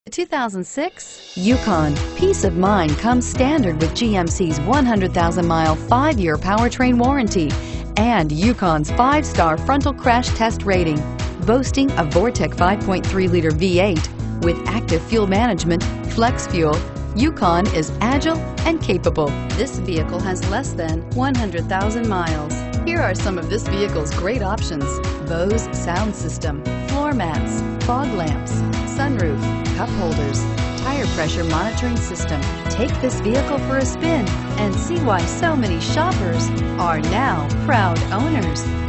2006 Yukon. Peace of mind comes standard with GMC's 100,000-mile, 5-year powertrain warranty and Yukon's 5-star frontal crash test rating. Boasting a Vortec 5.3-liter V8 with active fuel management, flex fuel, Yukon is agile and capable. This vehicle has less than 100,000 miles. Here are some of this vehicle's great options: Bose sound system, floor mats, fog lamps, sunroof, cup holders, tire pressure monitoring system. Take this vehicle for a spin and see why so many shoppers are now proud owners.